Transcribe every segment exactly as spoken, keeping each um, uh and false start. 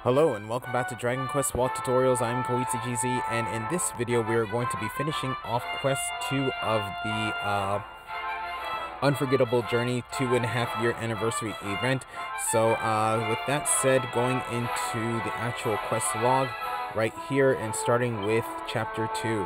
Hello and welcome back to Dragon Quest Walk Tutorials. I'm KoitsuGZ, and in this video we are going to be finishing off Quest two of the uh, Unforgettable Journey two and a half year anniversary event. So uh, with that said, going into the actual quest log right here and starting with Chapter two.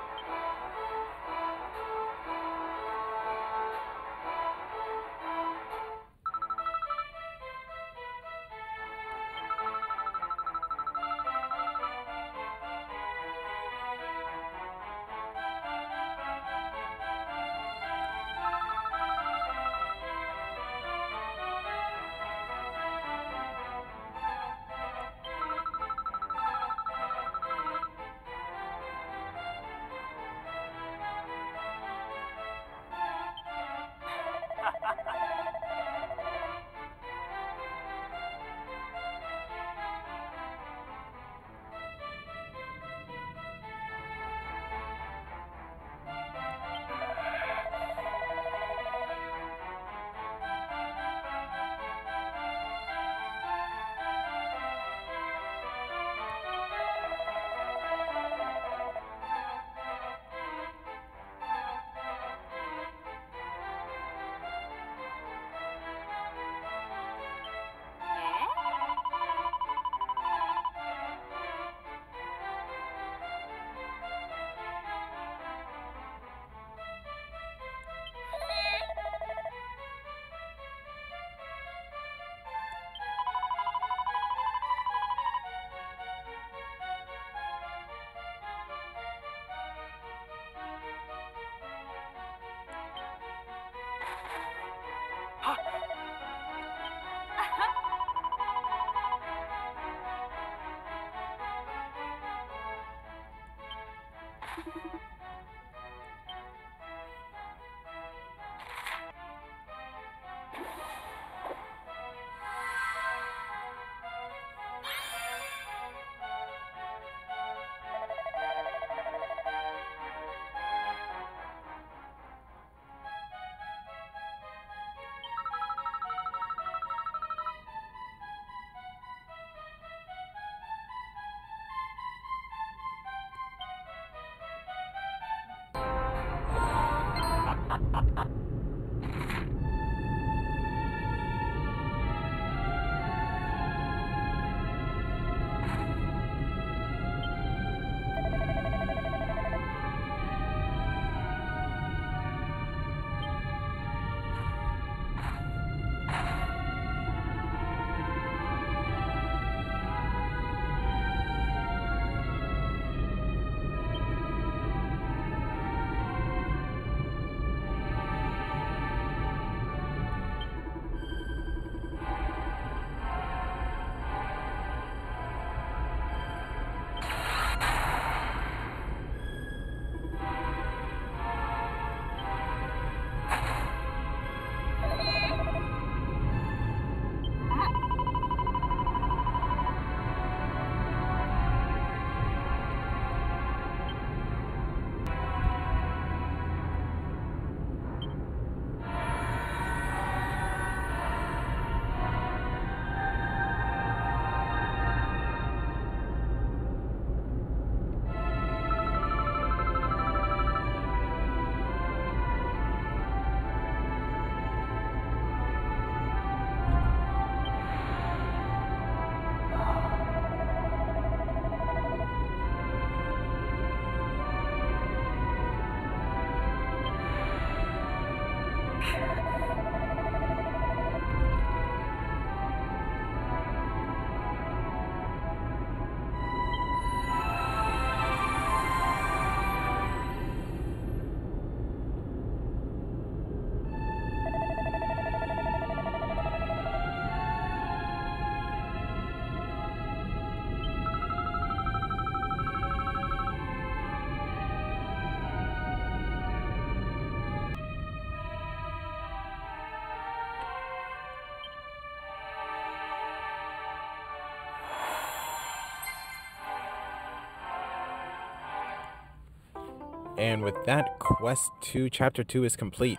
And with that, Quest two, Chapter two is complete.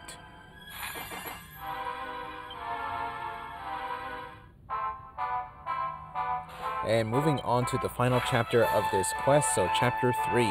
And moving on to the final chapter of this quest, so chapter three.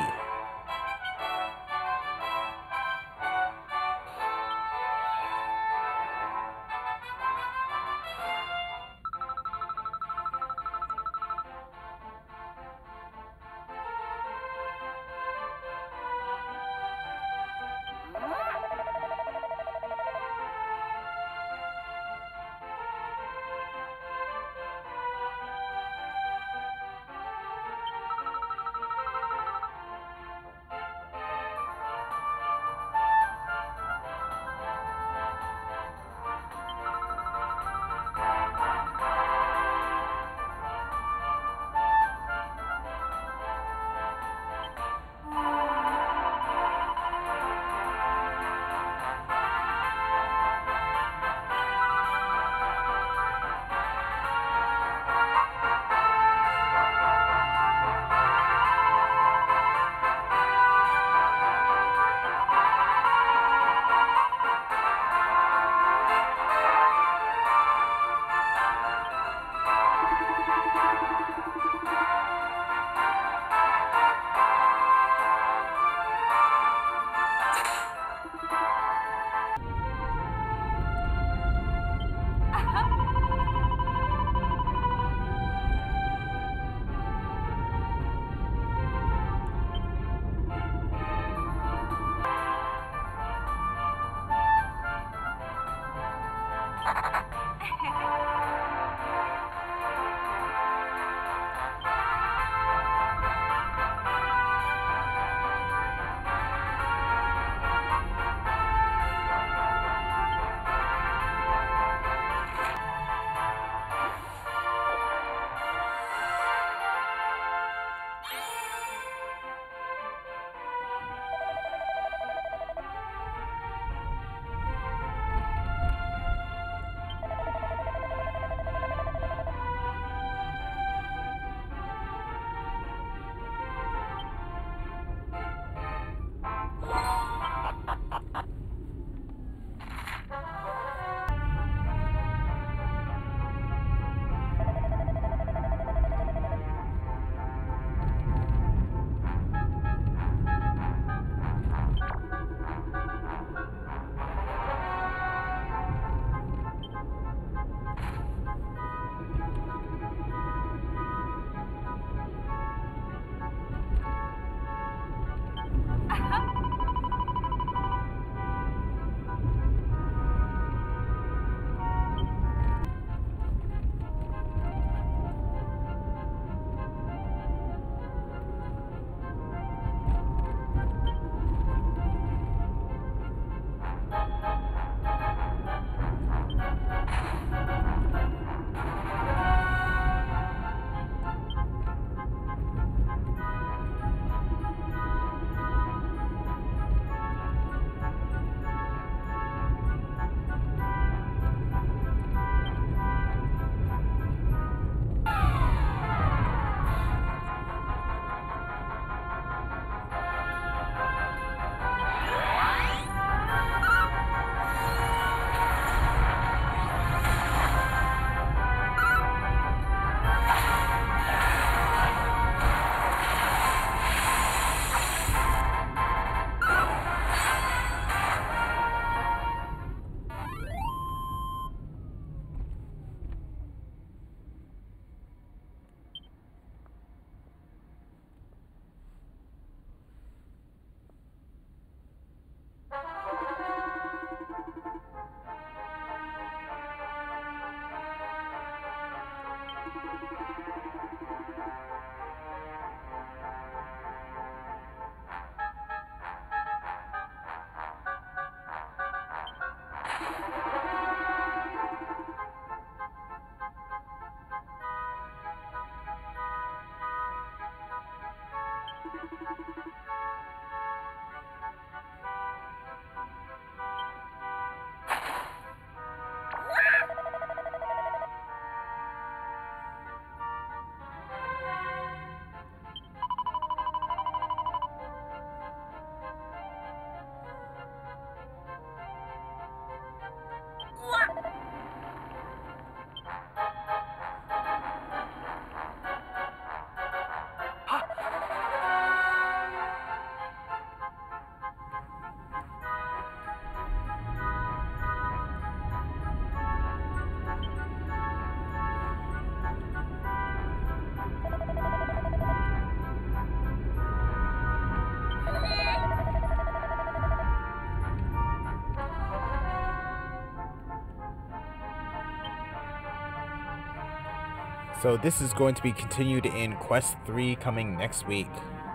So this is going to be continued in Quest three coming next week.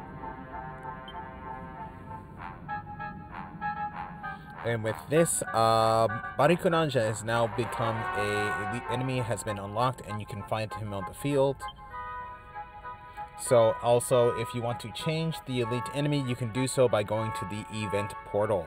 And with this, uh, Barikunanja has now become a elite enemy, has been unlocked, and you can find him on the field. So also, if you want to change the elite enemy, you can do so by going to the event portal.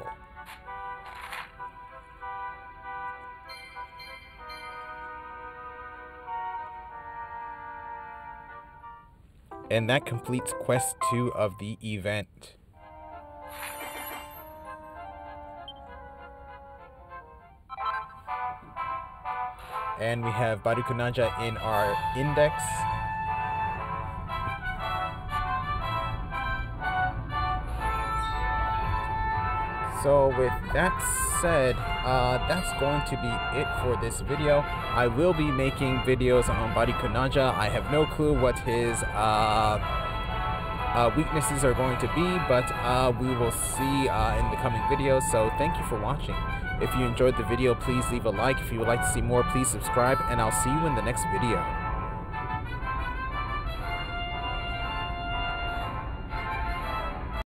And that completes Quest two of the event. And we have Barikunanja in our index. So with that said, uh, that's going to be it for this video. I will be making videos on Barikunanja. I have no clue what his uh, uh, weaknesses are going to be, but uh, we will see uh, in the coming videos. So thank you for watching. If you enjoyed the video, please leave a like. If you would like to see more, please subscribe, and I'll see you in the next video.